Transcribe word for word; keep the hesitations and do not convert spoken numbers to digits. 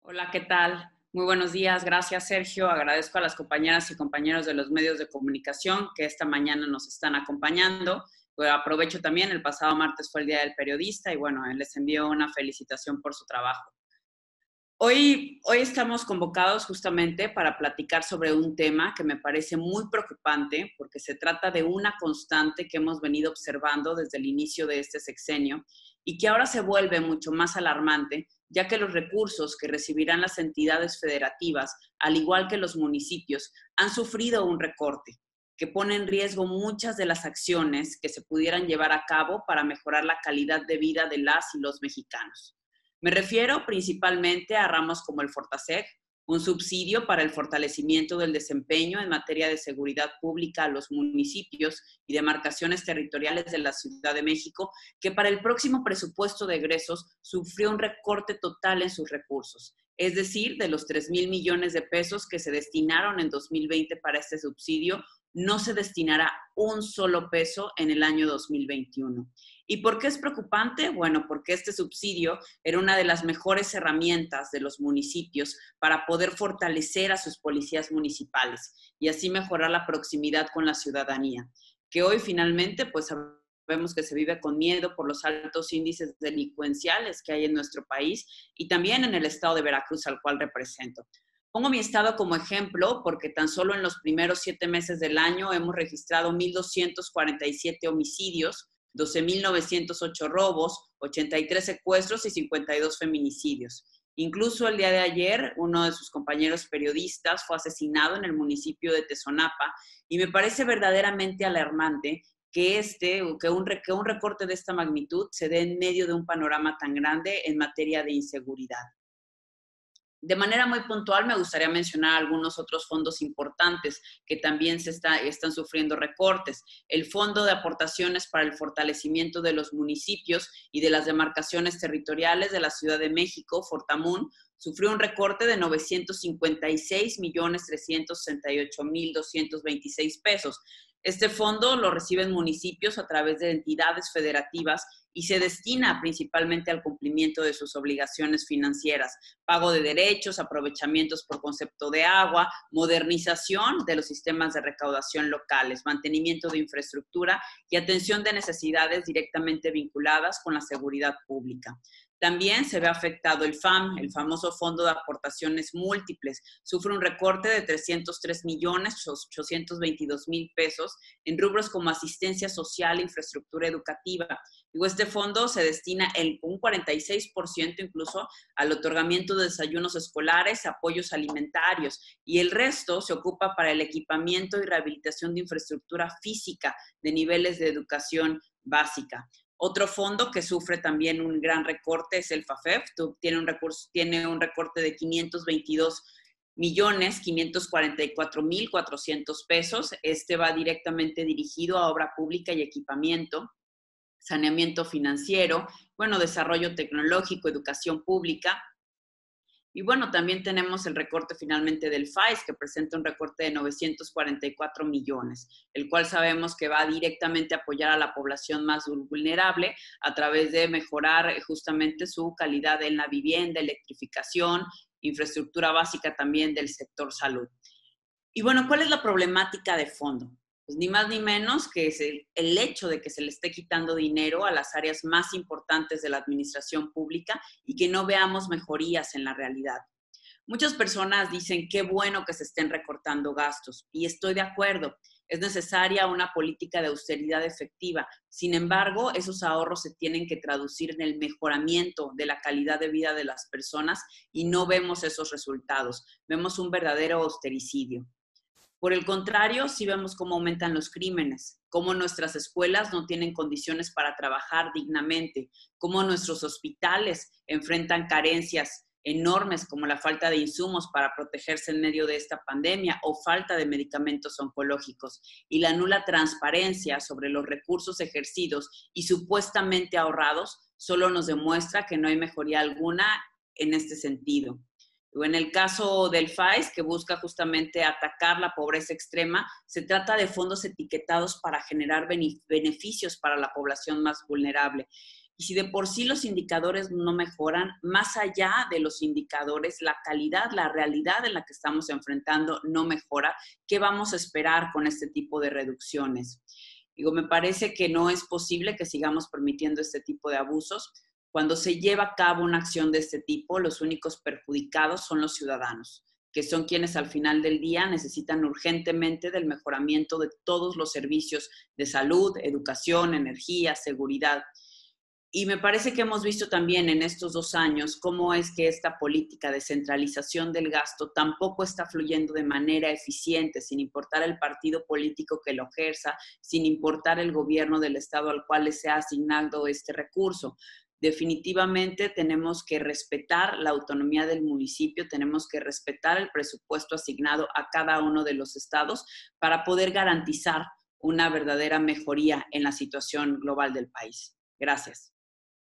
Hola, ¿qué tal? Muy buenos días. Gracias, Sergio. Agradezco a las compañeras y compañeros de los medios de comunicación que esta mañana nos están acompañando. Pues aprovecho también, el pasado martes fue el Día del Periodista y bueno, les envío una felicitación por su trabajo. Hoy, hoy estamos convocados justamente para platicar sobre un tema que me parece muy preocupante porque se trata de una constante que hemos venido observando desde el inicio de este sexenio y que ahora se vuelve mucho más alarmante, ya que los recursos que recibirán las entidades federativas, al igual que los municipios, han sufrido un recorte que pone en riesgo muchas de las acciones que se pudieran llevar a cabo para mejorar la calidad de vida de las y los mexicanos. Me refiero principalmente a ramos como el Fortaseg, un subsidio para el fortalecimiento del desempeño en materia de seguridad pública a los municipios y demarcaciones territoriales de la Ciudad de México, que para el próximo presupuesto de egresos sufrió un recorte total en sus recursos, es decir, de los tres mil millones de pesos que se destinaron en dos mil veinte para este subsidio, no se destinará un solo peso en el año dos mil veintiuno. ¿Y por qué es preocupante? Bueno, porque este subsidio era una de las mejores herramientas de los municipios para poder fortalecer a sus policías municipales y así mejorar la proximidad con la ciudadanía, que hoy finalmente pues sabemos que se vive con miedo por los altos índices delincuenciales que hay en nuestro país y también en el estado de Veracruz, al cual represento. Pongo mi estado como ejemplo porque tan solo en los primeros siete meses del año hemos registrado mil doscientos cuarenta y siete homicidios, doce mil novecientos ocho robos, ochenta y tres secuestros y cincuenta y dos feminicidios. Incluso el día de ayer, uno de sus compañeros periodistas fue asesinado en el municipio de Tezonapa y me parece verdaderamente alarmante que, este, que, un, que un recorte de esta magnitud se dé en medio de un panorama tan grande en materia de inseguridad. De manera muy puntual, me gustaría mencionar algunos otros fondos importantes que también se está, están sufriendo recortes. El Fondo de Aportaciones para el Fortalecimiento de los Municipios y de las Demarcaciones Territoriales de la Ciudad de México, Fortamun, sufrió un recorte de novecientos cincuenta y seis millones trescientos sesenta y ocho mil doscientos veintiséis pesos. Este fondo lo reciben municipios a través de entidades federativas y se destina principalmente al cumplimiento de sus obligaciones financieras, pago de derechos, aprovechamientos por concepto de agua, modernización de los sistemas de recaudación locales, mantenimiento de infraestructura y atención de necesidades directamente vinculadas con la seguridad pública. También se ve afectado el F A M, el famoso Fondo de Aportaciones Múltiples. Sufre un recorte de trescientos tres millones ochocientos veintidós mil pesos en rubros como asistencia social e infraestructura educativa. Digo, este fondo se destina el, un cuarenta y seis por ciento incluso al otorgamiento de desayunos escolares, apoyos alimentarios, y el resto se ocupa para el equipamiento y rehabilitación de infraestructura física de niveles de educación básica. Otro fondo que sufre también un gran recorte es el FAFEF, tiene un, recurso, tiene un recorte de quinientos veintidós millones quinientos cuarenta y cuatro mil cuatrocientos pesos. Este va directamente dirigido a obra pública y equipamiento, saneamiento financiero, bueno, desarrollo tecnológico, educación pública. Y bueno, también tenemos el recorte finalmente del F A I S, que presenta un recorte de novecientos cuarenta y cuatro millones, el cual sabemos que va directamente a apoyar a la población más vulnerable a través de mejorar justamente su calidad en la vivienda, electrificación, infraestructura básica también del sector salud. Y bueno, ¿cuál es la problemática de fondo? Pues ni más ni menos que es el, el hecho de que se le esté quitando dinero a las áreas más importantes de la administración pública y que no veamos mejorías en la realidad. Muchas personas dicen qué bueno que se estén recortando gastos y estoy de acuerdo. Es necesaria una política de austeridad efectiva. Sin embargo, esos ahorros se tienen que traducir en el mejoramiento de la calidad de vida de las personas y no vemos esos resultados. Vemos un verdadero austericidio. Por el contrario, sí vemos cómo aumentan los crímenes, cómo nuestras escuelas no tienen condiciones para trabajar dignamente, cómo nuestros hospitales enfrentan carencias enormes como la falta de insumos para protegerse en medio de esta pandemia o falta de medicamentos oncológicos y la nula transparencia sobre los recursos ejercidos y supuestamente ahorrados solo nos demuestra que no hay mejoría alguna en este sentido. En el caso del F A I S, que busca justamente atacar la pobreza extrema, se trata de fondos etiquetados para generar beneficios para la población más vulnerable. Y si de por sí los indicadores no mejoran, más allá de los indicadores, la calidad, la realidad en la que estamos enfrentando no mejora, ¿qué vamos a esperar con este tipo de reducciones? Digo, me parece que no es posible que sigamos permitiendo este tipo de abusos. Cuando se lleva a cabo una acción de este tipo, los únicos perjudicados son los ciudadanos, que son quienes al final del día necesitan urgentemente del mejoramiento de todos los servicios de salud, educación, energía, seguridad. Y me parece que hemos visto también en estos dos años cómo es que esta política de centralización del gasto tampoco está fluyendo de manera eficiente, sin importar el partido político que lo ejerza, sin importar el gobierno del estado al cual se ha asignado este recurso. Definitivamente tenemos que respetar la autonomía del municipio, tenemos que respetar el presupuesto asignado a cada uno de los estados para poder garantizar una verdadera mejoría en la situación global del país. Gracias.